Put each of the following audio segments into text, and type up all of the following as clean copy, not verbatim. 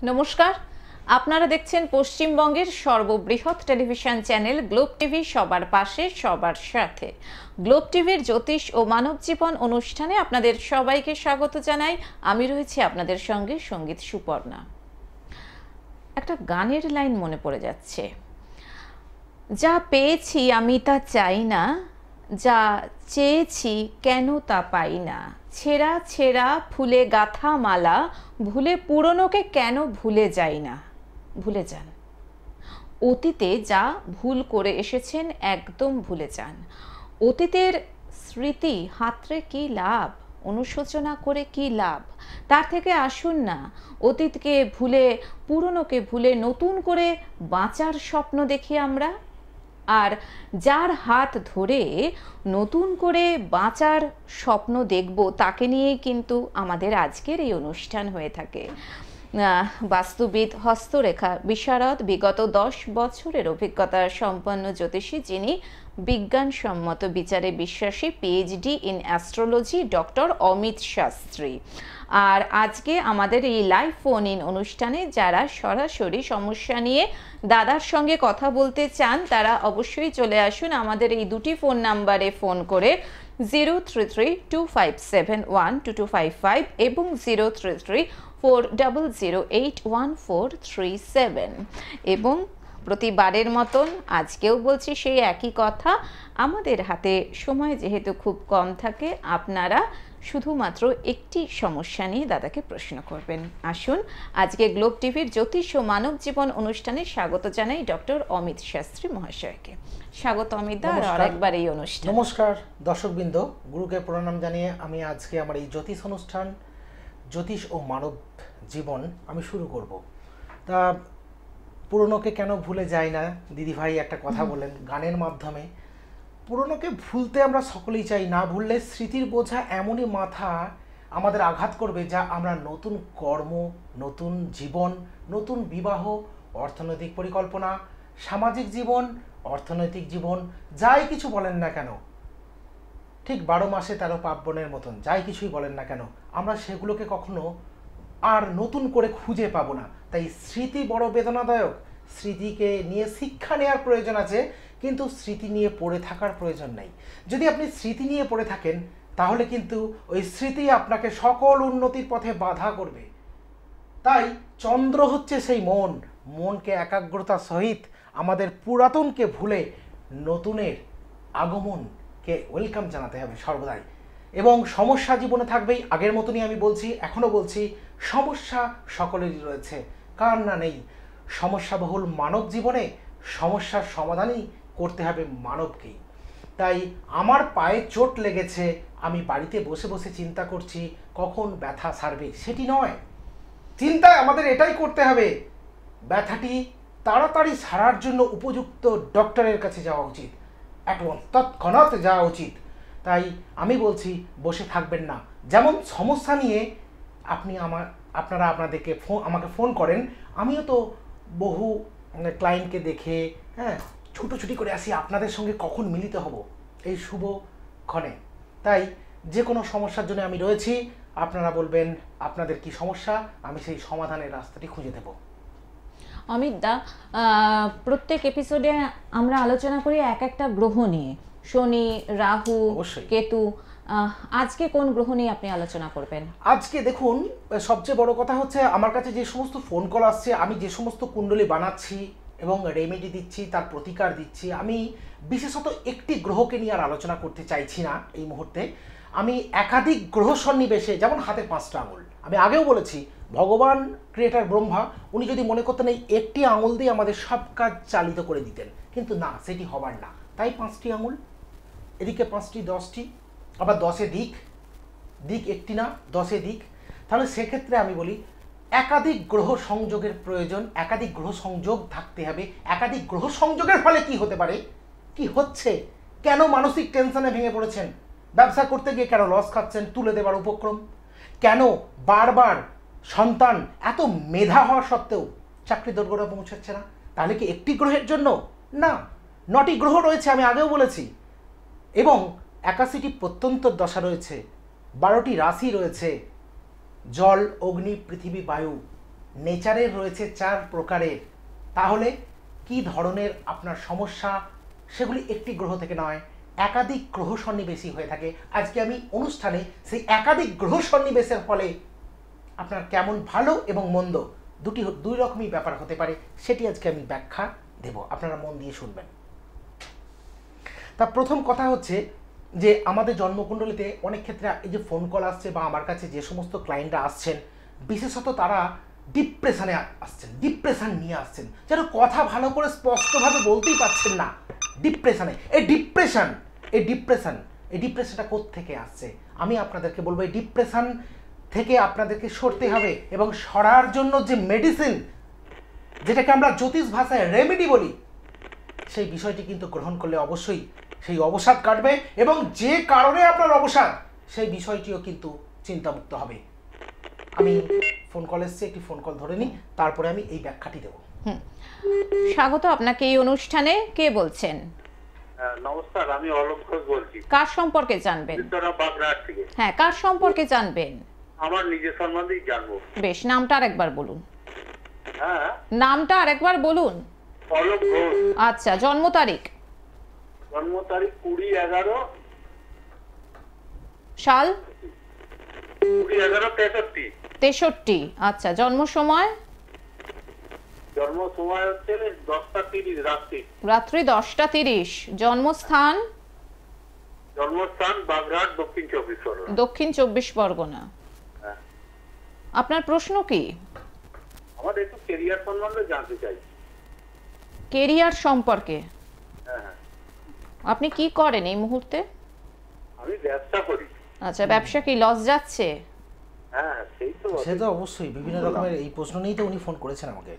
নমস্কার, আপনারা দেখছেন পশ্চিমবঙ্গের সর্ববৃহৎ টেলিভিশন চ্যানেল গ্লোব টিভি, সবার পাশে সবার সাথে। গ্লোব টিভির জ্যোতিষ ও মানব জীবন অনুষ্ঠানে আপনাদের সবাইকে স্বাগত জানাই। আমি রয়েছি আপনাদের সঙ্গে সঙ্গীত সুপর্ণা। একটা গানের লাইন মনে পড়ে যাচ্ছে, যা পেয়েছি আমি তা চাই না, যা চেয়েছি কেন তা পাই না, ছেঁড়া ছেঁড়া ফুলে গাঁথা মালা, ভুলে পুরনোকে কেন ভুলে যাই না। ভুলে যান, অতীতে যা ভুল করে এসেছেন একদম ভুলে যান। অতীতের স্মৃতি হাতড়ে কি লাভ, অনুশোচনা করে কি লাভ। তার থেকে আসুন না, অতীতকে ভুলে, পুরনোকে ভুলে নতুন করে বাঁচার স্বপ্ন দেখি আমরা। আর যার হাত ধরে নতুন করে বাঁচার স্বপ্ন দেখব, তাকে নিয়েই কিন্তু আমাদের আজকের এই অনুষ্ঠান হয়ে থাকে। বাস্তুবিদ, হস্তরেখা বিশারদ, বিগত 10 বছরের অভিজ্ঞতা সম্পন্ন জ্যোতিষী, যিনি বিজ্ঞানসম্মত বিচারে বিশ্বাসী, PhD in astrology, doctor Amit Shastri. আর আজকে আমাদের এই লাইভ ফোন ইন অনুষ্ঠানে যারা সরাসরি সমস্যা নিয়ে দাদার সঙ্গে কথা বলতে চান, তারা অবশ্যই চলে আসুন আমাদের এই দুটি ফোন নাম্বারে ফোন করে 033-2571-2255 এবং 033-400-81437। এবং প্রতিবারের মতন আজকেও বলছি সেই একই কথা, আমাদের হাতে সময় যেহেতু খুব কম থাকে, আপনারা শুধুমাত্র একটি সমস্যা নিয়ে দাদাকে প্রশ্ন করবেন। আসুন আজকে গ্লোব টিভির জ্যোতিষ ও মানব জীবন অনুষ্ঠানে স্বাগত জানাই ডক্টর অমিত শাস্ত্রী মহাশয়কে। স্বাগত অমিত দা, আর একবার এই অনুষ্ঠান। নমস্কার দর্শকবৃন্দ, গুরুকে প্রণাম জানিয়ে আমি আজকে আমার এই জ্যোতিষ অনুষ্ঠান জ্যোতিষ ও মানব জীবন আমি শুরু করব। তা পুরনোকে কেন ভুলে যায় না, দিদিভাই একটা কথা বলেন গানের মাধ্যমে। পুরনোকে ভুলতে আমরা সকলেই চাই, না ভুললে স্মৃতির বোঝা এমনই মাথা আমাদের আঘাত করবে, যা আমরা নতুন কর্ম, নতুন জীবন, নতুন বিবাহ, অর্থনৈতিক পরিকল্পনা, সামাজিক জীবন, অর্থনৈতিক জীবন, যাই কিছু বলেন না কেন, ঠিক 12 মাসে 13 পার্বণের মতন যাই কিছুই বলেন না কেন, আমরা সেগুলোকে কখনো আর নতুন করে খুঁজে পাবো না। তাই স্মৃতি বড় বেদনাদায়ক। স্মৃতিকে নিয়ে শিক্ষা নেওয়ার প্রয়োজন আছে, কিন্তু স্মৃতি নিয়ে পড়ে থাকার প্রয়োজন নেই। যদি আপনি স্মৃতি নিয়ে পড়ে থাকেন, তাহলে কিন্তু ওই স্মৃতি আপনাকে সকল উন্নতির পথে বাধা করবে। তাই চন্দ্র হচ্ছে সেই মন, মনকে একাগ্রতার সহিত আমাদের পুরাতনকে ভুলে নতুনের আগমনকে ওয়েলকাম জানাতে হবে সর্বদাই। এবং সমস্যা জীবনে থাকবেই, আগের মতনই আমি বলছি, এখনও বলছি, সমস্যা সকলেরই রয়েছে, কার না নেই। সমস্যাবহুল মানব জীবনে সমস্যার সমাধানই করতে হবে মানবকেই। তাই আমার পায়ে চোট লেগেছে, আমি বাড়িতে বসে বসে চিন্তা করছি কখন ব্যথা সারবে, সেটি নয়। চিন্তায় আমাদের এটাই করতে হবে, ব্যথাটি তাড়াতাড়ি সারার জন্য উপযুক্ত ডক্টরের কাছে যাওয়া উচিত, একদম তৎক্ষণাৎ যাওয়া উচিত। তাই আমি বলছি, বসে থাকবেন না। যেমন সমস্যা নিয়ে আপনারা আপনাদেরকে আমাকে ফোন করেন, আমিও তো বহু ক্লায়েন্টকে দেখে ছুটোছুটি করে আসি আপনাদের সঙ্গে কখন মিলিত হব এই শুভ ক্ষণে। তাই যে কোনো সমস্যার জন্য আমি রয়েছি, আপনারা বলবেন আপনাদের কি সমস্যা, আমি সেই সমাধানের রাস্তাটি খুঁজে দেব। অমিত দা, প্রত্যেক এপিসোডে আমরা আলোচনা করি এক একটা গ্রহ নিয়ে, শনি, রাহু, কেতু। আজকে কোন গ্রহ নিয়ে আপনি আলোচনা করবেন? আজকে দেখুন, সবচেয়ে বড় কথা হচ্ছে, আমার কাছে যে সমস্ত ফোন কল আসছে, আমি যে সমস্ত কুণ্ডলী বানাচ্ছি এবং রেমেডি দিচ্ছি, তার প্রতিকার দিচ্ছি, আমি বিশেষত একটি গ্রহকে নিয়ে আর আলোচনা করতে চাইছি না এই মুহূর্তে। আমি একাধিক গ্রহ সন্নিবেশে, যেমন হাতের 5টা আঙুল, আমি আগেও বলেছি, ভগবান ক্রিয়েটার ব্রহ্মা, উনি যদি মনে করতেন এই একটি আঙুল দিয়ে আমাদের সব কাজ চালিত করে দিতেন, কিন্তু না, সেটি হবার না। তাই 5টি আঙুল, এদিকে 5টি, 10টি, আবার 10-এ দিক, দিক একটি না, 10-এ দিক। তাহলে সেক্ষেত্রে আমি বলি, একাধিক গ্রহ সংযোগের প্রয়োজন, একাধিক গ্রহ সংযোগ থাকতে হবে। একাধিক গ্রহ সংযোগের ফলে কি হতে পারে, কি হচ্ছে, কেন মানসিক টেনশনে ভেঙে পড়েছেন, ব্যবসা করতে গিয়ে কেন লস খাচ্ছেন, তুলে দেবার উপক্রম, কেন বারবার সন্তান এত মেধা হওয়া সত্ত্বেও চাকরি দোরগোড়ায় পৌঁছাচ্ছে না। তাহলে কি একটি গ্রহের জন্য না, 9টি গ্রহ রয়েছে, আমি আগেও বলেছি, এবং 81টি প্রত্যন্তর দশা রয়েছে, 12টি রাশি রয়েছে, জল, অগ্নি, পৃথিবী, বায়ু, নেচারের রয়েছে 4 প্রকারের, তাহলে কি ধরনের আপনার সমস্যা সেগুলি একটি গ্রহ থেকে নয়, একাধিক গ্রহ সন্নিবেশী হয়ে থাকে। আজকে আমি অনুষ্ঠানে সেই একাধিক গ্রহ সন্নিবেশের ফলে আপনার কেমন ভালো এবং মন্দ দুই রকমই ব্যাপার হতে পারে, সেটি আজকে আমি ব্যাখ্যা দেব, আপনারা মন দিয়ে শুনবেন। তা প্রথম কথা হচ্ছে যে আমাদের জন্মকুণ্ডলিতে অনেক ক্ষেত্রে এই যে ফোন কল আসছে বা আমার কাছে যে সমস্ত ক্লায়েন্টরা আসছেন, বিশেষত তারা ডিপ্রেশনে আসছেন, ডিপ্রেশন নিয়ে আসছেন, যেন কথা ভালো করে স্পষ্টভাবে বলতেই পারছেন না। ডিপ্রেশনে এই ডিপ্রেশনটা কোত্থেকে আসছে আমি আপনাদেরকে বলবো। এই ডিপ্রেশন থেকে আপনাদেরকে সরতে হবে এবং সরার জন্য যে মেডিসিন, যেটাকে আমরা জ্যোতিষ ভাষায় রেমেডি বলি, সেই বিষয়টি কিন্তু গ্রহণ করলে অবশ্যই সেই অবসাদ কাটবে এবং যে কারণে আপনার অবসাদ সেই বিষয়টিও কিন্তু চিন্তামুক্ত হবে। আমি ফোন কল এসছে, একটি ফোন কল ধরে নিই, তারপরে আমি এই ব্যাখ্যাটি দেব। স্বাগত আপনাকে এই অনুষ্ঠানে। কে বলছেন? নমস্কার, আমি অলোক ঘোষ বলছি। কার সম্পর্কে জানবেন? বাগড়াহাট থেকে। হ্যাঁ, কার সম্পর্কে জানবেন? আমার নিজের সম্বন্ধেই জানবো। বেশ, নামটা আরেকবার বলুন। হ্যাঁ, নামটা আরেকবার বলুন। অলোক ঘোষ। আচ্ছা, জন্ম তারিখ? জন্ম তারিখ 20/11 সাল? 20/11 63। আচ্ছা, জন্ম সময়? জন্ম সময় হচ্ছে 10:30 রাত্রি। রাত্রি 10:30। জন্মস্থান? জন্মস্থান বাগড়াহাট, দক্ষিণ 24 পরগনা। দক্ষিণ 24 পরগনা। হ্যাঁ। আপনার প্রশ্ন কি? আমার একটু ক্যারিয়ার সম্বন্ধে জানতে চাই। কেরিয়ার সম্পর্কে? হ্যাঁ। আপনি কি করেন এই মুহূর্তে? আমি ব্যবসা করি। আচ্ছা, ব্যবসা কি লস যাচ্ছে? হ্যাঁ, সে তো অবশ্যই, বিভিন্ন রকমের এই প্রশ্ন নিয়েই তো উনি ফোন করেছেন আমাকে।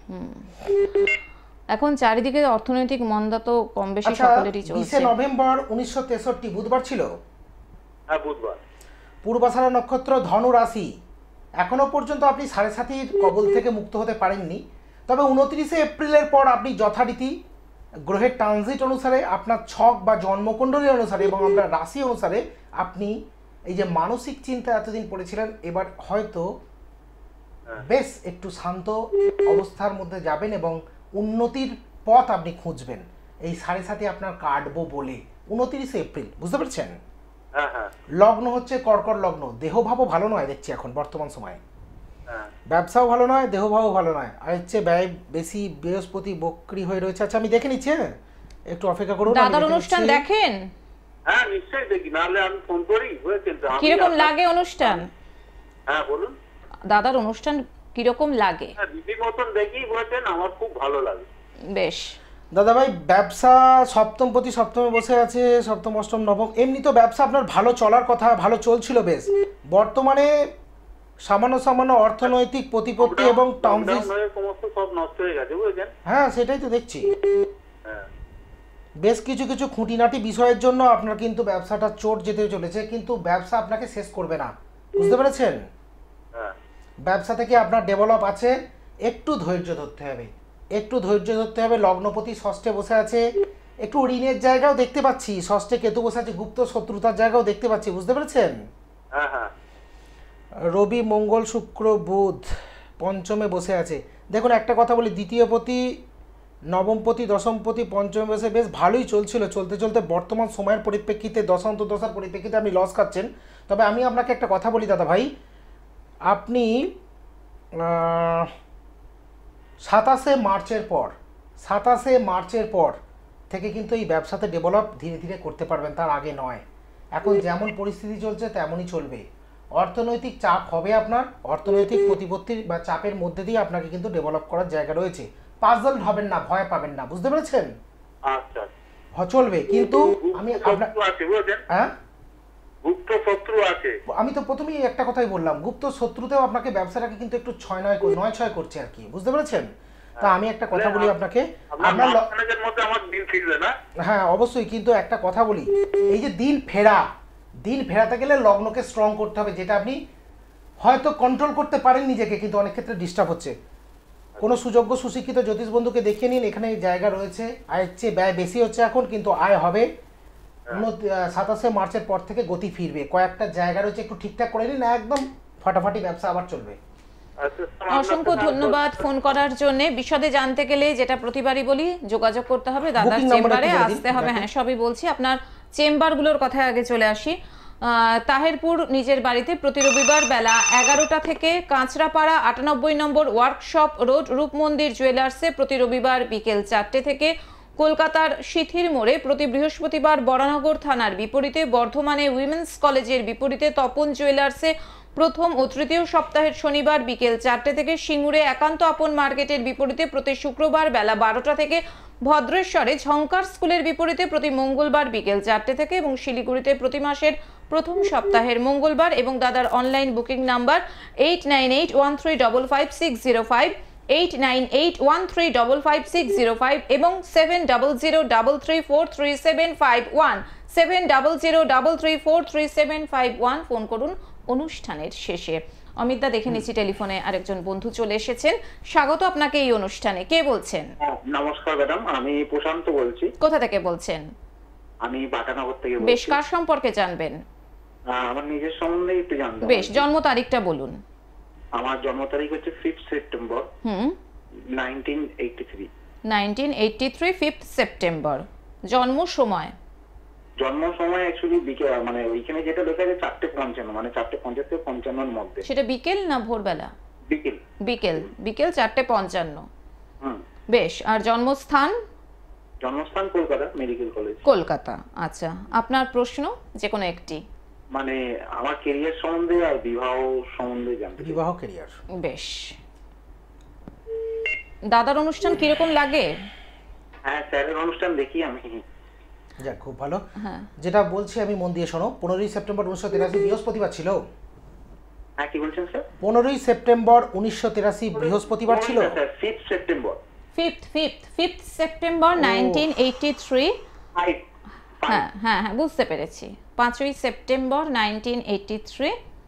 এখন চারিদিকে অর্থনৈতিক মন্দা তো কম বেশি সকলেরই চলছে। 20 নভেম্বর 1963 বুধবার ছিল। হ্যাঁ, বুধবার। পূর্বাষাঢ়া নক্ষত্র, ধনু রাশি। এখনো পর্যন্ত আপনি 7.5 কবল থেকে মুক্ত হতে পারেননি, তবে 29 এপ্রিলের পর আপনি যথারীতি গ্রহের ট্রানজিট অনুসারে, আপনার ছক বা জন্মকুণ্ডলী অনুসারে এবং আমরা রাশি অনুসারে আপনি এই যে মানসিক চিন্তা এতদিন পড়েছিলেন, এবার হয়তো বেশ একটু শান্ত অবস্থার মধ্যে যাবেন এবং উন্নতির পথ আপনি খুঁজবেন। এই 7.5 আপনার কাটবো বলে 29 এপ্রিল, বুঝতে পারছেন? হ্যাঁ হ্যাঁ। লগ্ন হচ্ছে কর্কট লগ্ন। দেহভাবও ভালো নয় দেখছি এখন বর্তমান সময়ে। হ্যাঁ। ব্যবসাও ভালো নয়, দেহভাবও ভালো নয়, আর হচ্ছে ব্যয় বেশি, বৃহস্পতি বক্রি হয়ে রয়েছে। আচ্ছা, আমি দেখে নিচ্ছি, হ্যাঁ একটু অপেক্ষা করুন। দাদার অনুষ্ঠান দেখেন? হ্যাঁ, নিশ্চয়ই দেখি, নাহলে আমি ফোন করি। কিরকম লাগে অনুষ্ঠান? হ্যাঁ, বলুন। দাদার অনুষ্ঠান কিরকম লাগে? হ্যাঁ, দিদির মতন দেখি বলছেন, আমার খুব ভালো লাগে। বেশ। দাদা ভাই, ব্যবসা সপ্তমপতি সপ্তমে বসে আছে, সপ্তম অষ্টম নবম, এমনি তো ব্যবসা আপনার ভালো চলার কথা, ভালো চলছিল বেশ। বর্তমানে সামান্য অর্থনৈতিক প্রতিপত্তি এবং ট্রানজিট সব নষ্ট হয়ে গেছে, বুঝলেন? হ্যাঁ, সেটাই তো দেখছি। হ্যাঁ। বেশ কিছু খুঁটিনাটি বিষয়ের জন্য আপনার কিন্তু ব্যবসাটা চোট যেতে চলেছে, কিন্তু ব্যবসা আপনাকে শেষ করবে না, বুঝতে পেরেছেন? হ্যাঁ। ব্যবসা থেকে আপনার ডেভেলপ আছে, একটু ধৈর্য ধরতে হবে, একটু ধৈর্য ধরতে হবে। লগ্নপতি ষষ্ঠে বসে আছে, একটু ঋণের জায়গাও দেখতে পাচ্ছি। ষষ্ঠে কেতু বসে আছে, গুপ্ত শত্রুতার জায়গাও দেখতে পাচ্ছি, বুঝতে পেরেছেন? হ্যাঁ হ্যাঁ। রবি, মঙ্গল, শুক্র, বুধ পঞ্চমে বসে আছে। দেখুন একটা কথা বলি, দ্বিতীয়পতি, নবমপতি, দশমপতি পঞ্চমে বসে বেশ ভালোই চলছিল। চলতে চলতে বর্তমান সময়ের পরিপ্রেক্ষিতে, দশার পরিপ্রেক্ষিতে আপনি লস খাচ্ছেন। তবে আমি আপনাকে একটা কথা বলি দাদা ভাই, আপনি 27শে মার্চের পর থেকে কিন্তু এই ব্যবসাতে ডেভেলপ ধীরে ধীরে করতে পারবেন, তার আগে নয়। এখন যেমন পরিস্থিতি চলছে তেমনই চলবে। অর্থনৈতিক চাপ হবে আপনার, অর্থনৈতিক প্রতিপত্তির বা চাপের মধ্যে দিয়ে আপনাকে কিন্তু ডেভেলপ করার জায়গা রয়েছে। পাজল হবেন না, ভয় পাবেন না, বুঝতে পেরেছেন? আচ্ছা, চলবে। কিন্তু আমি আপনার হ্যাঁ, গুপ্ত শত্রু আছে। আমি তো প্রথমেই একটা কথাই বললাম, গুপ্ত শত্রুতেও আপনাকে ব্যবসাটাকে কিন্তু একটু 9-6 করছে আর কি, বুঝতে পেরেছেন? তা আমি একটা কথা বলি আপনাকে, আপনার মধ্যে আমার দিন ফিরবে না। হ্যাঁ অবশ্যই, কিন্তু একটা কথা বলি, এই যে দিন ফেরাতে গেলে লগ্নকে স্ট্রং করতে হবে, যেটা আপনি হয়তো কন্ট্রোল করতে পারেন নিজেকে, কিন্তু অনেক ক্ষেত্রে ডিস্টার্ব হচ্ছে। কোনো সুযোগ্য সুশিক্ষিত জ্যোতিষ বন্ধুকে দেখিয়ে নিন, এখানে জায়গা রয়েছে। আয়ের চেয়ে ব্যয় বেশি হচ্ছে এখন, কিন্তু আয় হবে। 27শে মার্চের পর থেকে গতি ফিরবে। কয়েকটা জায়গা রয়েছে, একটু ঠিকঠাক করে নিন, একদম ফাটাফাটি ব্যবসা আবার চলবে। আচ্ছা, আপনার অসংখ্য সাথে ধন্যবাদ ফোন করার জন্য। বিশদে জানতে গেলে যেটা প্রতিবারই বলি, যোগাযোগ করতে হবে দাদার Booking number চেম্বারে, একটু বলে দিন, আসতে হবে। দেখো। হ্যাঁ, সবই বলছি। আপনার চেম্বারগুলোর কথায় আগে চলে আসি। তাহেরপুর নিজের বাড়িতে প্রতি রবিবার বেলা 11টা থেকে কাঁচরাপাড়া 98 নম্বর ওয়ার্কশপ রোড রূপমন্দির জুয়েলার্সে প্রতি রবিবার বিকেল 4টে থেকে, কলকাতার সিথির মোড়ে প্রতি বৃহস্পতিবার বরানগর থানার বিপরীতে, বর্ধমানে উইমেন্স কলেজের বিপরীতে তপন জুয়েলার্সে প্রথম ও তৃতীয় সপ্তাহের শনিবার বিকেল 4টে থেকে, সিঙ্গুরে একান্ত আপন মার্কেটের বিপরীতে প্রতি শুক্রবার বেলা 12টা থেকে, ভদ্রেশ্বরে ঝঙ্কার স্কুলের বিপরীতে প্রতি মঙ্গলবার বিকেল 4টে থেকে এবং শিলিগুড়িতে প্রতি মাসের প্রথম সপ্তাহের মঙ্গলবার। এবং দাদার অনলাইন বুকিং নাম্বার 8981355605, 8981355605 এবং 7003343751, 7003343751 ফোন করুন অনুষ্ঠানের শেষে। অমিতদা, দেখে নিচ্ছি টেলিফোনে আরেকজন বন্ধু চলে এসেছেন। স্বাগত আপনাকে এই অনুষ্ঠানে। কে বলছেন? নমস্কার ম্যাডাম, আমি প্রশান্ত বলছি। কোথা থেকে বলছেন? আমি বাটানগর থেকে বেশ, বলছি। কার সম্পর্কে জানবেন? আমার নিজের সম্বন্ধে একটু জানতে বেশ, জন্ম তারিখটা বলুন। আমার জন্ম তারিখ হচ্ছে 5 সেপ্টেম্বর 1983। 1983 5 সেপ্টেম্বর। জন্ম সময়? জন্ম সময় অ্যাকচুয়ালি বিকেল, মানে ওইখানে যেটা লেখা আছে 4:55, মানে 4:50 থেকে 55 এর মধ্যে। সেটা বিকেল না ভোরবেলা? বিকেল। বিকেল, বিকেল 4:55। হুম। বেশ, আর জন্মস্থান? জন্মস্থান কলকাতা মেডিকেল কলেজ। কলকাতা। আচ্ছা, আপনার প্রশ্ন যে কোনো একটি। মানে আমার ক্যারিয়ার সম্বন্ধে আর বিবাহ সম্বন্ধে জানতে চাই। বিবাহ ক্যারিয়ার। বেশ, দাদার অনুষ্ঠান কিরকম লাগে? হ্যাঁ, স্যারের অনুষ্ঠান দেখি আমি। যাক, খুব ভালো। হ্যাঁ, যেটা বলছি আমি মন দিয়ে শোনো। 15ই সেপ্টেম্বর 1983 বৃহস্পতিবার ছিল। হ্যাঁ, কি বলছেন স্যার? 15ই সেপ্টেম্বর 1983 বৃহস্পতিবার ছিল। Sir 5 September. 5th September 1983। Five. হ্যাঁ হ্যাঁ হ্যাঁ, বুঝতে পেরেছি। 5ই সেপ্টেম্বর 1983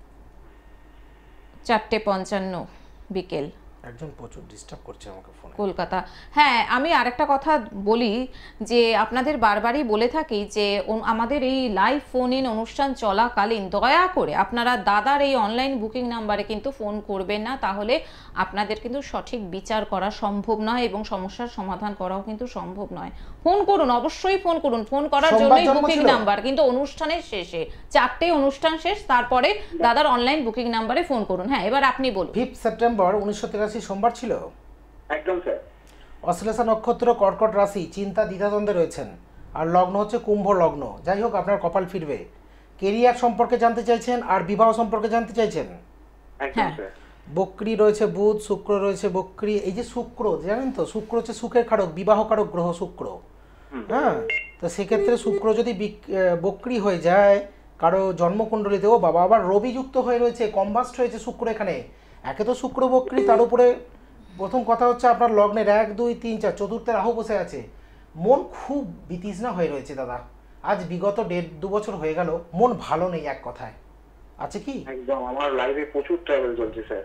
4:55 বিকেল, একজন প্রচুর ডিস্টার্ব করছে আমাকে ফোনে। কলকাতা। হ্যাঁ, আমি আরেকটা কথা বলি যে আপনাদের বারবারই বলে থাকি যে আমাদের এই লাইভ ফোন ইন অনুষ্ঠান চলাকালীন দয়া করে আপনারা দাদার এই অনলাইন বুকিং নাম্বারে কিন্তু ফোন করবেন না, তাহলে আপনাদের কিন্তু সঠিক বিচার করা সম্ভব নয় এবং সমস্যার সমাধান করাও কিন্তু সম্ভব নয়। ফোন করুন, অবশ্যই ফোন করুন। ফোন করার জন্যই বুকিং নাম্বার, কিন্তু অনুষ্ঠানের শেষে 4টে অনুষ্ঠান শেষ, তারপরে দাদার অনলাইন বুকিং নাম্বারে ফোন করুন। হ্যাঁ, এবার আপনি বলুন। 5 সেপ্টেম্বর 1983 সোমবার ছিল। একদম স্যার। অশ্লেষা নক্ষত্র, কর্কট রাশি, চিন্তা দ্বিধাদ্বন্দ্বে রয়েছেন, আর লগ্ন হচ্ছে কুম্ভ লগ্ন। যাই হোক, আপনার কপাল ফিরবে। কেরিয়ার সম্পর্কে জানতে চাইছেন আর বিবাহ সম্পর্কে জানতে চাইছেন। একদম স্যার। বক্রী রয়েছে বুধ, শুক্র রয়েছে বক্রী। এই যে শুক্র, জানেন তো, শুক্র হচ্ছে সুখের কারক, বিবাহ কারক গ্রহ শুক্র। হ্যাঁ, তো সেক্ষেত্রে শুক্র যদি বক্রী হয়ে যায় কারো জন্মকুণ্ডলিতে, ও বাবা, আবার রবি যুক্ত হয়ে রয়েছে, কম্বাস্ট হয়েছে শুক্র এখানে। একে তো শুক্র বক্রী, তার উপরে প্রথম কথা হচ্ছে আপনার লগ্নের 1 2 3 4 চতুর্থে রাহু বসে আছে। মন খুব বিতৃষ্ণা হয়ে রয়েছে দাদা। আজ বিগত 1.5-2 বছর হয়ে গেল মন ভালো নেই, এক কথায়। আছে কি? একদম, আমার লাইফে প্রচুর ট্রাভেল চলছে স্যার।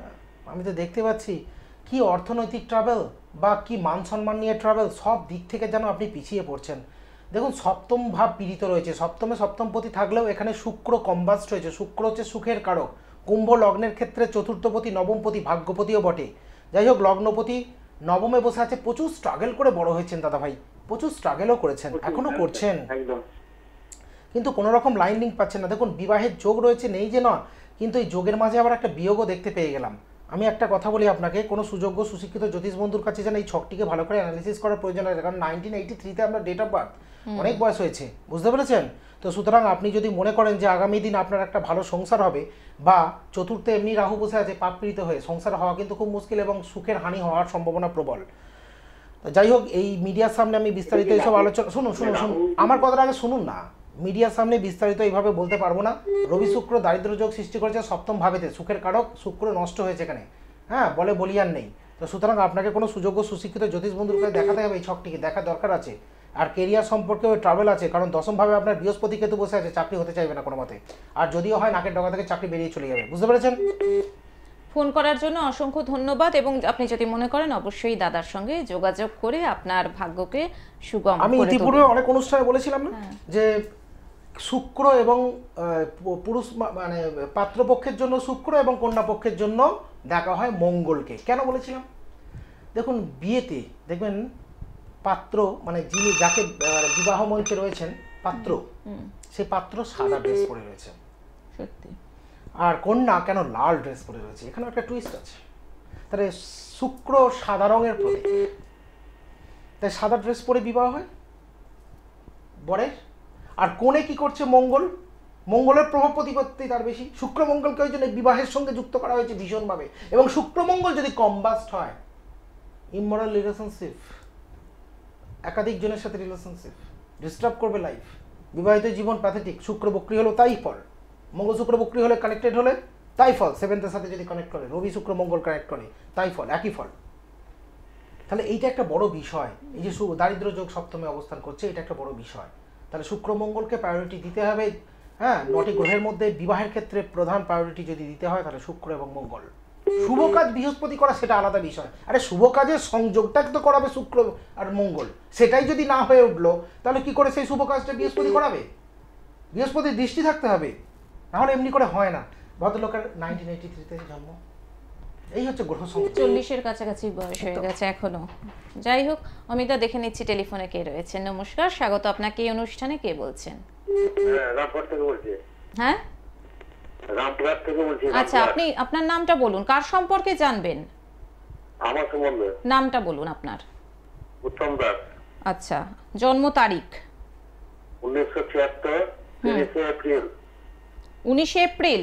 আমি তো দেখতে পাচ্ছি কি অর্থনৈতিক ট্রাভেল বা কি মান সম্মান নিয়ে ট্রাভেল, সব দিক থেকে যেন আপনি পিছিয়ে পড়ছেন। দেখুন, সপ্তম ভাব পীড়িত রয়েছে। সপ্তমপতি থাকলেও এখানে শুক্র কম্বাস্ট হয়েছে। শুক্র হচ্ছে সুখের কারক। কুম্ভ লগ্নের ক্ষেত্রে চতুর্থপতি, নবমপতি, ভাগ্যপতিও বটে। যাই হোক, লগ্নপতি নবমে বসে আছে। প্রচুর স্ট্রাগল করে বড় হয়েছেন দাদা ভাই, প্রচুর স্ট্রাগলও করেছেন, এখনো করছেন, একদম। কিন্তু কোনো রকম লাইন লিঙ্ক পাচ্ছেন না। দেখুন, বিবাহের যোগ রয়েছে, নেই যে না, কিন্তু এই যোগের মাঝে আবার একটা বিয়োগও দেখতে পেয়ে গেলাম। আমি একটা কথা বলি আপনাকে, কোনো সুযোগ্য সুশিক্ষিত জ্যোতিষ বন্ধুর কাছে যেন এই ছকটিকে ভালো করে অ্যানালিসিস করার প্রয়োজন আছে, কারণ 1983-তে আপনার ডেট অফ বার্থ, অনেক বয়স হয়েছে, বুঝতে পেরেছেন তো? সুতরাং আপনি যদি মনে করেন যে আগামী দিন আপনার একটা ভালো সংসার হবে, বা চতুর্থে এমনি রাহু বসে আছে পাপপীড়িত হয়ে, সংসার হওয়া কিন্তু খুব মুশকিল এবং সুখের হানি হওয়ার সম্ভাবনা প্রবল। যাই হোক, এই মিডিয়ার সামনে আমি বিস্তারিত এইসব আলোচনা, শুনুন, আমার কথাটা আগে শুনুন না। মিডিয়ার সামনে বিস্তারিত এইভাবে বলতে পারবো না। রবি শুক্র দারিদ্র যোগ সৃষ্টি করেছে সপ্তম ভাবেতে, সুখের কারক শুক্র নষ্ট হয়েছে এখানে। হ্যাঁ, বলে বলিয়ার নেই। তো সুতরাং আপনাকে কোনো সুযোগ্য সুশিক্ষিত জ্যোতিষ বন্ধুর কাছে দেখাতে হবে, এই ছকটিকে দেখা দরকার আছে। আর কেরিয়ার সম্পর্কেও ট্রাভেল আছে, কারণ দশমভাবে আপনার বৃহস্পতি কেতু বসে আছে, চাকরি হতে চাইবে না কোনো মতে। আর যদিও হয়, নাকের ডগা থেকে চাকরি বেরিয়ে চলে যাবে, বুঝতে পেরেছেন? ফোন করার জন্য অসংখ্য ধন্যবাদ। এবং আপনি যদি মনে করেন, অবশ্যই দাদার সঙ্গে যোগাযোগ করে আপনার ভাগ্যকে সুগম করে আমি তুলুন। ইতিপূর্বে অনেক অনুষ্ঠানে বলেছিলাম না যে শুক্র এবং পুরুষ, মানে পাত্রপক্ষের জন্য শুক্র এবং কন্যা পক্ষের জন্য দেখা হয় মঙ্গলকে। কেন বলেছিলাম? দেখুন বিয়েতে দেখবেন পাত্র মানে যিনি যাকে বিবাহ মঞ্চে রয়েছেন পাত্র, সেই পাত্র সাদা ড্রেস পরে রয়েছে, সত্যি। আর কন্যা কেন লাল ড্রেস পরে রয়েছে? এখানে একটা টুইস্ট আছে। তাহলে শুক্র সাদা রঙের প্রতীক, তাই সাদা ড্রেস পরে বিবাহ হয় বরের। আর কোণে কি করছে? মঙ্গল। মঙ্গলের প্রভাব প্রতিপত্তি তার বেশি। শুক্র মঙ্গলকে ওই জন্য বিবাহের সঙ্গে যুক্ত করা হয়েছে ভীষণভাবে। এবং শুক্র মঙ্গল যদি কম্বাস্ট হয়, ইমমরাল রিলেশনশিপ, একাধিক জনের সাথে রিলেশনশিপ, ডিস্টার্ব করবে লাইফ, বিবাহিত জীবন প্যাথেটিক। শুক্র বক্রী হলো তাই ফল, মঙ্গল শুক্র বক্রী হলে কানেক্টেড হলে তাই ফল, সেভেন্থের সাথে যদি কানেক্ট করে, রবি শুক্র মঙ্গল কানেক্ট করে তাই ফল, একই ফল। তাহলে এইটা একটা বড় বিষয়। এই যে দারিদ্র যোগ সপ্তমে অবস্থান করছে, এটা একটা বড় বিষয়। তাহলে শুক্র মঙ্গলকে প্রায়োরিটি দিতে হবে। হ্যাঁ, 9টি গ্রহের মধ্যে বিবাহের ক্ষেত্রে প্রধান প্রায়োরিটি যদি দিতে হয় তাহলে শুক্র এবং মঙ্গল। শুভ কাজ বৃহস্পতি করা সেটা আলাদা বিষয়। আরে শুভ কাজের সংযোগটা তো করাবে শুক্র আর মঙ্গল, সেটাই যদি না হয়ে উঠলো তাহলে কি করে সেই শুভ কাজটা বৃহস্পতি করাবে? বৃহস্পতির দৃষ্টি থাকতে হবে, নাহলে এমনি করে হয় না। ভদ্রলোকের 1983-তে জন্ম, এই হচ্ছে গ্রহ সংযোগ। 40-এর কাছাকাছি বয়স হয়ে গেছে এখনো। যাই হোক, অমিতা দেখে নিচ্ছি টেলিফোনে কে রয়েছেন। নমস্কার, স্বাগত আপনাকে এই অনুষ্ঠানে। কে বলছেন? রামপুর থেকে বলছি। হ্যাঁ, রামপুরহাট থেকে বলছি। আচ্ছা, আপনি আপনার নামটা বলুন, কার সম্পর্কে জানবেন? আমার সম্বন্ধে। নামটা বলুন আপনার। উত্তম দাস। আচ্ছা, জন্ম তারিখ? 1976, 30 এপ্রিল। 19 এপ্রিল?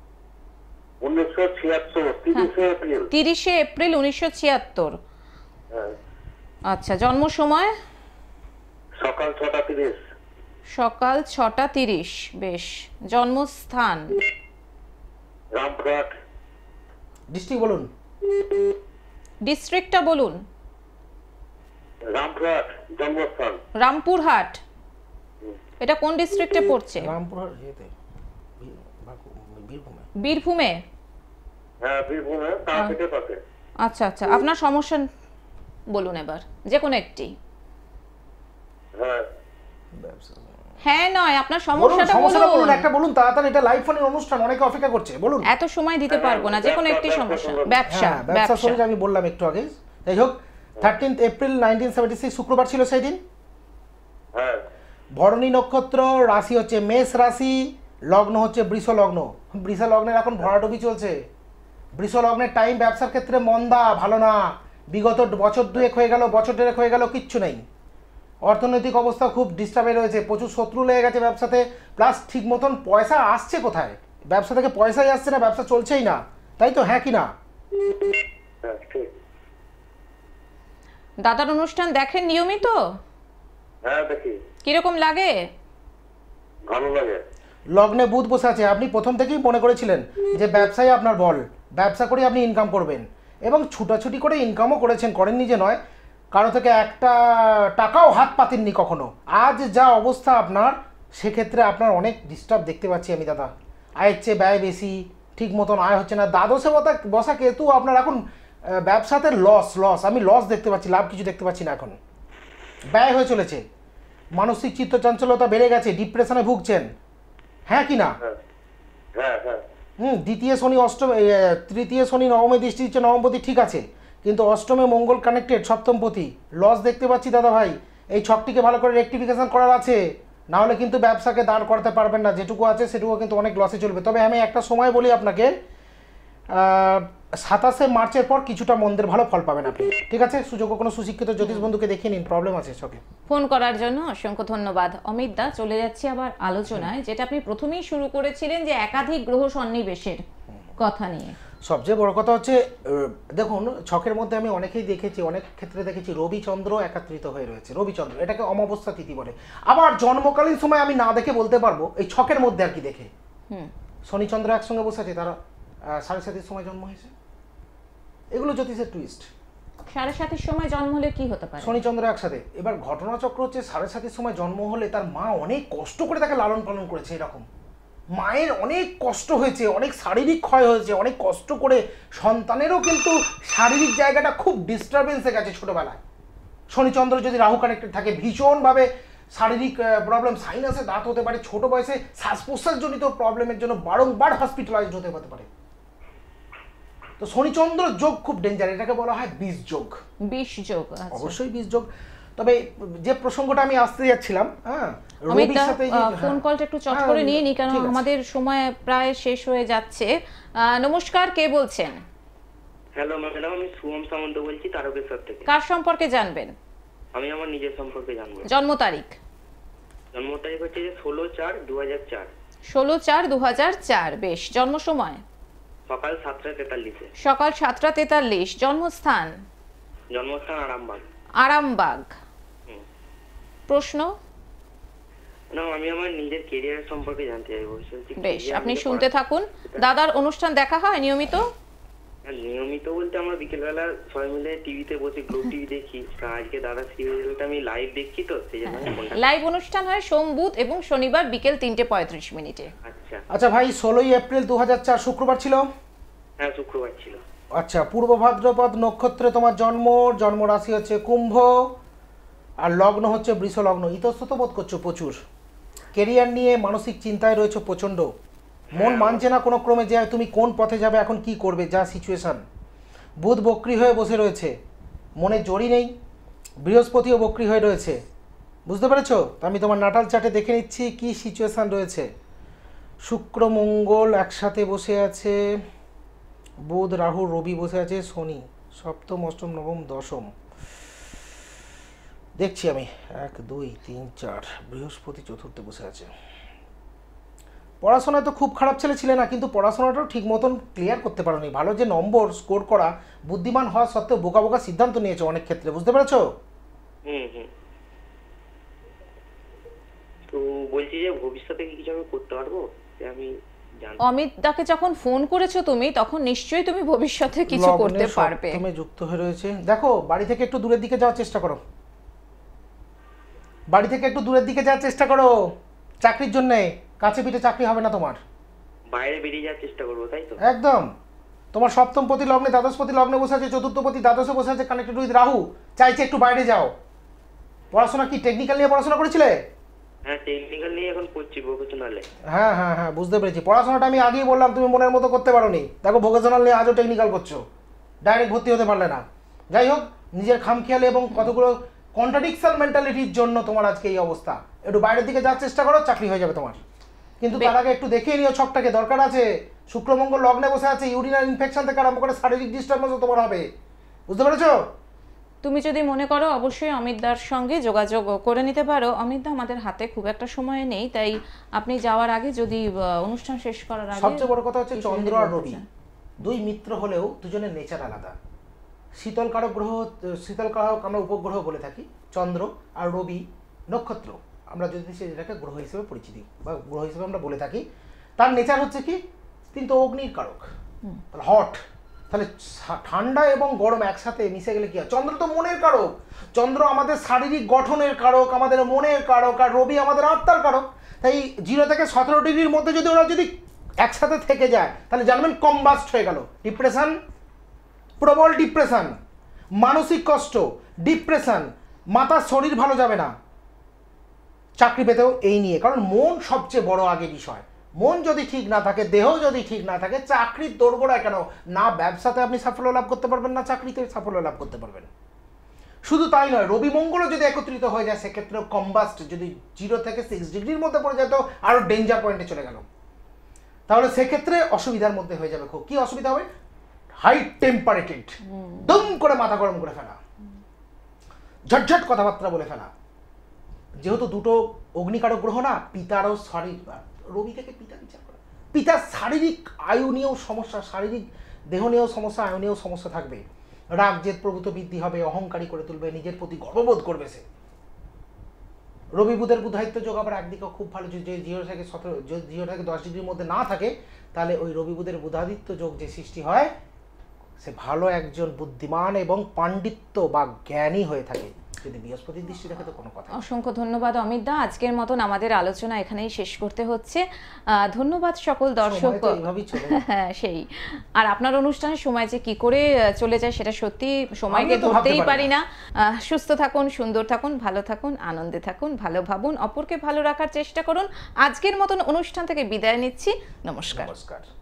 1976, 30 এপ্রিল। 30 এপ্রিল 1976। হ্যাঁ। আচ্ছা, জন্ম সময়? সকাল 6:30। সকাল 6:30। বেশ। জন্মস্থান? রামপুরহাট। ডিস্ট্রিক্ট বলুন। ডিস্ট্রিক্টটা বলুন। রামপুরহাট জন্মস্থান। রামপুরহাট? এটা কোন ডিস্ট্রিক্টে পড়ছে? রামপুরহাট যেতে বীরভূমে। বীরভূমে? হ্যাঁ, বীরভূমে, তারাপীঠের পাশে। আচ্ছা আচ্ছা, আপনার সমস্যা বলুন এবার, যে কোনো একটি। হ্যাঁ। হ্যাঁ নয়, আপনার সমস্যাটা বলুন। একটা বলুন তাড়াতাড়ি, এটা লাইভ ফোনের অনুষ্ঠান, অনেকে অপেক্ষা করছে, বলুন। এত সময় দিতে পারবো না, যে কোনো একটি সমস্যা। ব্যবসা? ব্যবসা শরীর আমি বললাম একটু আগে। যাই হোক, 13 এপ্রিল 1976 শুক্রবার ছিল সেই দিন। হ্যাঁ। ভরণী নক্ষত্র, রাশি হচ্ছে মেষ রাশি, লগ্ন হচ্ছে বৃষ লগ্ন। বৃষ লগ্নের এখন ভরাডুবি চলছে। বৃষ লগ্নের টাইম ব্যবসার ক্ষেত্রে মন্দা, ভালো না। বিগত বছর 2 হয়ে গেল, বছর 1.5 হয়ে গেল, কিচ্ছু নেই। অর্থনৈতিক অবস্থা খুব ডিস্টার্বে রয়েছে, প্রচুর শত্রু লেগে গেছে ব্যবসাতে। প্লাস ঠিক মতন পয়সা আসছে কোথায়? ব্যবসা থেকে পয়সাই আসছে না, ব্যবসা চলছেই না, তাই তো? হ্যাঁ কি না? দাদার অনুষ্ঠান দেখেন নিয়মিত? হ্যাঁ, দেখি। কিরকম লাগে? ভালো লাগে। লগ্নে বুধ বসে আছে, আপনি প্রথম থেকেই মনে করেছিলেন যে ব্যবসায় আপনার বল, ব্যবসা করে আপনি ইনকাম করবেন, এবং ছুটাছুটি করে ইনকামও করেছেন, করেননি যে নয়। কারো থেকে একটা টাকাও হাত পাতেননি কখনো। আজ যা অবস্থা আপনার, সেক্ষেত্রে আপনার অনেক ডিস্টার্ব দেখতে পাচ্ছি আমি দাদা। আয়ের চেয়ে ব্যয় বেশি, ঠিক মতন আয় হচ্ছে না। দ্বাদশে বসা কেতু আপনার এখন ব্যবসাতে লস, আমি লস দেখতে পাচ্ছি, লাভ কিছু দেখতে পাচ্ছি না। এখন ব্যয় হয়ে চলেছে, মানসিক চিত্ত চাঞ্চল্যতা বেড়ে গেছে, ডিপ্রেশনে ভুগছেন। হ্যাঁ কি না? দ্বিতীয় শনি অষ্টমে, তৃতীয় শনি নবমে দৃষ্টি দিচ্ছে, নবমপতি ঠিক আছে, কিন্তু অষ্টমে মঙ্গল কানেক্টেড, সপ্তমপতি। লস দেখতে পাচ্ছি দাদা ভাই। এই ছকটিকে ভালো করে রেকটিফিকেশন করার আছে, না হলে কিন্তু ব্যবসাকে দাঁড় করাতে পারবেন না। যেটুকু আছে সেটুকু কিন্তু অনেক লসে চলবে। তবে আমি একটা সময় বলি আপনাকে, 27শে মার্চের পর কিছুটা মন্দের ভালো ফল পাবেন আপনি, ঠিক আছে? সুযোগ্য কোনো সুশিক্ষিত জ্যোতিষ বন্ধুকে দেখিয়ে নিন, প্রবলেম আছে ছকে। ফোন করার জন্য অসংখ্য ধন্যবাদ। অমিত দা, চলে যাচ্ছি আবার আলোচনায়, যেটা আপনি প্রথমেই শুরু করেছিলেন, যে একাধিক গ্রহ সন্নিবেশের কথা নিয়ে। সবচেয়ে বড় কথা হচ্ছে, দেখুন ছকের মধ্যে আমি অনেকেই দেখেছি, অনেক ক্ষেত্রে দেখেছি রবিচন্দ্র একাত্রিত হয়ে রয়েছে। রবিচন্দ্র, এটাকে অমাবস্যা তিথি বলে। আবার জন্মকালীন সময় আমি না দেখে বলতে পারবো, এই ছকের মধ্যে আর কি দেখে, শনিচন্দ্র একসঙ্গে বসে আছে, তারা 7:30 সময় জন্ম হয়েছে। এগুলো জ্যোতিষের টুইস্ট। 7:30 সময় জন্ম হলে কি হতে পারে? শনিচন্দ্র একসাথে। এবার ঘটনাচক্র হচ্ছে 7:30 সময় জন্ম হলে তার মা অনেক কষ্ট করে তাকে লালন পালন করেছে, এরকম মায়ের অনেক কষ্ট হয়েছে, অনেক শারীরিক ক্ষয় হয়েছে, অনেক কষ্ট করে। সন্তানেরও কিন্তু শারীরিক জায়গাটা খুব ডিস্টারবেন্সে গেছে ছোটবেলায়। শনিচন্দ্র যদি রাহু কানেক্টেড থাকে, ভীষণভাবে শারীরিক প্রবলেম, সাইনাসে দাঁত হতে পারে, ছোট বয়সে শ্বাস প্রশ্বাসজনিত প্রবলেমের জন্য বারংবার হসপিটালাইজড হতে পারে। তো শনি চন্দ্র যোগ খুব ডেঞ্জার, এটাকে বলা হয় বিষ যোগ। বিষ যোগ, অবশ্যই বিষ যোগ। তবে যে প্রসঙ্গটা আমি আসতে যাচ্ছিলাম, হ্যাঁ, অমিত দা ফোন কলটা একটু চট করে নিয়ে নি, কারণ আমাদের সময় প্রায় শেষ হয়ে যাচ্ছে। নমস্কার, কে বলছেন? হ্যালো ম্যাডাম, আমি শুভম সামন্ত বলছি তারকেশ্বর থেকে। কার সম্পর্কে জানবেন? আমি আমার নিজের সম্পর্কে জানবো। জন্ম তারিখ? জন্ম তারিখ হচ্ছে যে 16/4/2004। 16/4/2004। বেশ। জন্ম সময়? সকাল 7:43-এ। সকাল 7:43। জন্মস্থান? জন্মস্থান আরামবাগ। আরামবাগ। প্রশ্ন? না, আমি আমার নিজের ক্যারিয়ার সম্পর্কে জানতে চাইবো। বেশ, আপনি শুনতে থাকুন। দাদার অনুষ্ঠান দেখা হয় নিয়মিত? নিয়মিত বলতে আমরা বিকেলবেলা সবাই মিলে টিভিতে বসে গ্লোব টিভি দেখি। আজকে দাদা সিরিয়ালটা আমি লাইভ দেখছি, তো সেই জন্য লাইভ অনুষ্ঠান হয় সোম, বুধ এবং শনিবার বিকেল 3:35। আচ্ছা আচ্ছা ভাই, 16ই এপ্রিল 2004 শুক্রবার ছিল? হ্যাঁ, শুক্রবার ছিল। আচ্ছা, পূর্ব ভাদ্রপদ নক্ষত্রে তোমার জন্ম, জন্ম রাশি হচ্ছে কুম্ভ, আর লগ্ন হচ্ছে বৃষ লগ্ন। ইতস্তত বোধ করছো প্রচুর, কেরিয়ার নিয়ে মানসিক চিন্তায় রয়েছে প্রচণ্ড, মন মানছে না কোনো ক্রমে যে তুমি কোন পথে যাবে, এখন কি করবে, যা সিচুয়েশন। বুধ বক্রী হয়ে বসে রয়েছে, মনে জড়ি নেই, বৃহস্পতিও বক্রী হয়ে রয়েছে, বুঝতে পেরেছো? তো আমি তোমার নাটাল চার্টে দেখে নিচ্ছি কি সিচুয়েশান রয়েছে। শুক্র মঙ্গল একসাথে বসে আছে, বুধ রাহু রবি বসে আছে, শনি সপ্তম অষ্টম নবম দশম দেখছি আমি, 1 2 3 4, বৃহস্পতি চতুর্থে বসে আছে। পড়াশোনায় তো খুব খারাপ ছেলে ছিলে না, কিন্তু পড়াশোনাটাও ঠিক মতন ক্লিয়ার করতে পারোনি। ভালো যে নম্বর স্কোর করা, বুদ্ধিমান হওয়া সত্ত্বেও বোকা বোকা সিদ্ধান্ত নিয়েছো অনেক ক্ষেত্রে, বুঝতে পেরেছো? তো বলছি যে ভবিষ্যতে কি কিছু আমি করতে পারবো, আমি অমিত দাকে যখন ফোন করেছো তুমি, তখন নিশ্চয়ই তুমি ভবিষ্যতে কিছু করতে পারবে। তুমি যুক্ত হয়ে রয়েছে। দেখো, বাড়ি থেকে একটু দূরের দিকে যাওয়ার চেষ্টা করো, বাড়ি থেকে একটু দূরের দিকে যাওয়ার চেষ্টা করো চাকরির জন্য। কাছে পিঠে চাকরি হবে না তোমার, বাইরে বেরিয়ে যাওয়ার চেষ্টা করবো, তাই তো? একদম। তোমার সপ্তমপতি লগ্নে, দ্বাদশপতি লগ্নে বসে আছে, চতুর্থপতি দ্বাদশে বসে আছে, কানেক্টেড উইথ রাহু, চাইছে একটু বাইরে যাও। পড়াশোনা কি টেকনিক্যাল নিয়ে পড়াশোনা করেছিলে? হ্যাঁ, টেকনিক্যাল নিয়ে এখন করছি, ভোকেশনালে। হ্যাঁ হ্যাঁ হ্যাঁ, বুঝতে পেরেছি। পড়াশোনাটা আমি আগেই বললাম, তুমি মনের মতো করতে পারোনি। দেখো, ভোকেশনাল নিয়ে আজও টেকনিক্যাল করছো, ডাইরেক্ট ভর্তি হতে পারলে না। যাই হোক, নিজের খামখেয়ালি এবং কতগুলো কন্ট্রাডিকশন মেন্টালিটির জন্য তোমার আজকে এই অবস্থা। একটু বাইরের দিকে যাওয়ার চেষ্টা করো, চাকরি হয়ে যাবে তোমার। কিন্তু তার আগে একটু দেখিয়ে নিও ছকটাকে, দরকার আছে। শুক্রমঙ্গল লগ্নে বসে আছে, ইউরিনারি ইনফেকশন থেকে আরম্ভ করে শারীরিক ডিস্টার্বেন্সও তোমার হবে, বুঝতে পেরেছো? তুমি যদি মনে করো অবশ্যই অমিতদার সঙ্গে যোগাযোগ করে নিতে পারো। অমিতদা আমাদের হাতে খুব একটা সময় নেই, তাই আপনি যাওয়ার আগে যদি অনুষ্ঠান শেষ করার আগে। সবচেয়ে বড় কথা হচ্ছে চন্দ্র আর রবি দুই মিত্র হলেও দুজনের নেচার আলাদা। শীতল কারক গ্রহ, শীতল কারক আমরা উপগ্রহ বলে থাকি, চন্দ্র আর রবি নক্ষত্র, আমরা যদি সেটাকে গ্রহ হিসেবে পরিচিতি বা গ্রহ হিসেবে আমরা বলে থাকি। তার নেচার হচ্ছে কি, তিনি তো অগ্নির কারক, হট। তাহলে ঠান্ডা এবং গরম একসাথে মিশে গেলে কি হয়? চন্দ্র তো মনের কারক, চন্দ্র আমাদের শারীরিক গঠনের কারক, আমাদের মনের কারক, আর রবি আমাদের আত্মার কারক। তাই 0 থেকে 17 ডিগ্রির মধ্যে যদি ওরা যদি একসাথে থেকে যায়, তাহলে জানবেন কম্বাস্ট হয়ে গেল। ডিপ্রেশন, প্রবল ডিপ্রেশন, মানসিক কষ্ট, ডিপ্রেশন, মাথার শরীর ভালো যাবে না, চাকরি পেতেও এই নিয়ে। কারণ মন সবচেয়ে বড় আগে বিষয়। মন যদি ঠিক না থাকে, দেহ যদি ঠিক না থাকে, চাকরির দোরগোড়ায় কেন না ব্যবসাতে আপনি সাফল্য লাভ করতে পারবেন, না চাকরিতে সাফল্য লাভ করতে পারবেন। শুধু তাই নয়, রবি মঙ্গলও যদি একত্রিত হয়ে যায়, সেক্ষেত্রেও কম্বাস্ট, যদি 0 থেকে 6 ডিগ্রির মধ্যে পড়ে যায় তো আরও ডেঞ্জার পয়েন্টে চলে গেল। তাহলে সেক্ষেত্রে অসুবিধার মধ্যে হয়ে যাবে। খুব কি অসুবিধা হবে? হাই টেম্পারেটেড, দম করে মাথা গরম করে ফেলা, ঝটঝট কথাবার্তা বলে ফেলা। যেহেতু দুটো অগ্নিকারক গ্রহ না, পিতারও শরীর, রবি থেকে পিতা বিচার করা, পিতার শারীরিক আয়ু নিয়েও সমস্যা, শারীরিক দেহ নিয়েও সমস্যা, আয়ু নিয়েও সমস্যা থাকবে। রাগ জেদ প্রভূত বৃদ্ধি হবে, অহংকারী করে তুলবে, নিজের প্রতি গর্ববোধ করবে সে। রবি বুধের বুধায়িত্ব যোগ আবার একদিকে খুব ভালো, যে 0 থেকে 10 ডিগ্রির মধ্যে না থাকে, তাহলে ওই রবি বুধের বুধাদিত্য যোগ যে সৃষ্টি হয়, সে ভালো একজন বুদ্ধিমান এবং পাণ্ডিত্য বা জ্ঞানী হয়ে থাকে। যদি বৃহস্পতির দৃষ্টি দেখে তো কোনো কথা। অসংখ্য ধন্যবাদ অমিত দা, আজকের মতন আমাদের আলোচনা এখানেই শেষ করতে হচ্ছে। ধন্যবাদ সকল দর্শক। হ্যাঁ, সেই আর আপনার অনুষ্ঠানের সময় যে কি করে চলে যায় সেটা সত্যি সময়কে ধরতেই পারি না। সুস্থ থাকুন, সুন্দর থাকুন, ভালো থাকুন, আনন্দে থাকুন, ভালো ভাবুন, অপরকে ভালো রাখার চেষ্টা করুন। আজকের মতন অনুষ্ঠান থেকে বিদায় নিচ্ছি। নমস্কার।